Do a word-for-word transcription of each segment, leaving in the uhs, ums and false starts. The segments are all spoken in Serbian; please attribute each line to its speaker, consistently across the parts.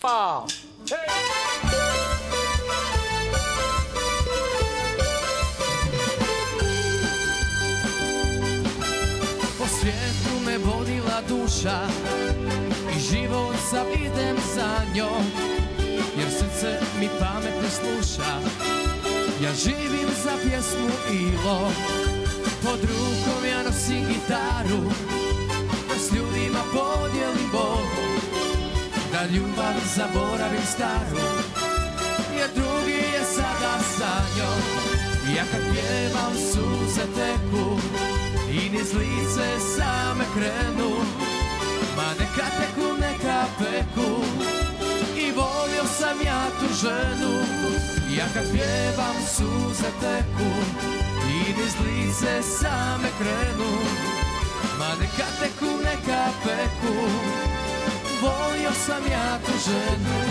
Speaker 1: Pa! Hej!
Speaker 2: Po svijetu me vodila duša i život sam idem za njom, jer srce mi pamet ne sluša. Ja živim za pjesmu Ilo, pod rukom ja nosim gitaru, da s ljudima podijelim bol, da ljubav zaboravim staru, jer drugi je sada sa njom. Ja kad pjevam suze teku i niz lice same krenu, ma neka teku, neka peku, i volio sam ja tu ženu. Ja kad pjevam suze teku i niz lice same krenu, ma neka teku, neka peku, volio sam ja tu ženu.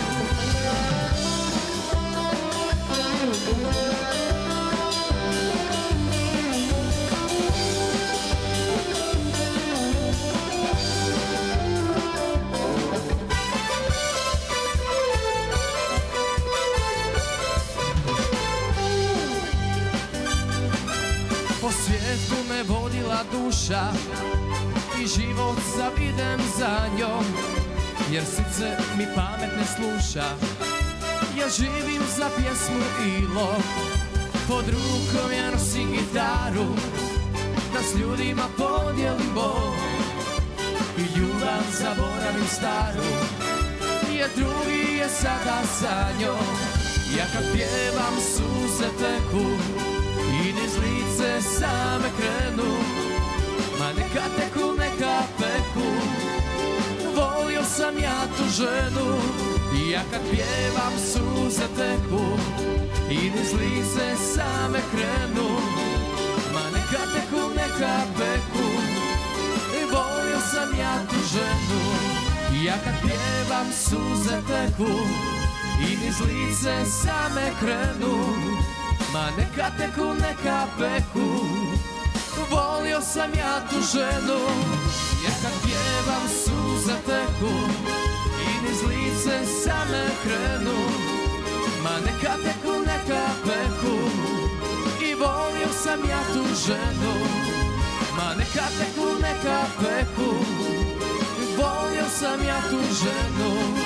Speaker 2: Po svijetu me vodila duša i život sam idem za njom, jer srce mi pamet ne sluša. Ja živim za pjesmu Ilo, pod rukom ja nosim gitaru, da s ljudima podijelim bol i ljubav zaboravim staru, jer drugi je sada sa njom. Ja kad pjevam suze teku i niz lice same krenu, ma neka teku, neka peku, volio sam ja tu ženu. Ja kad pjevam suze teku i niz lice same krenu, ma neka teku, neka peku, volio sam ja tu ženu. Ja kad pjevam suze teku i niz lice same krenu, ma neka teku, neka peku, volio sam ja tu ženu. Ja kad pjevam suze teku i niz lice same krenu, ma neka teku, neka peku, i volio sam ja tu ženu. Ma neka teku, neka peku, volio sam ja tu ženu.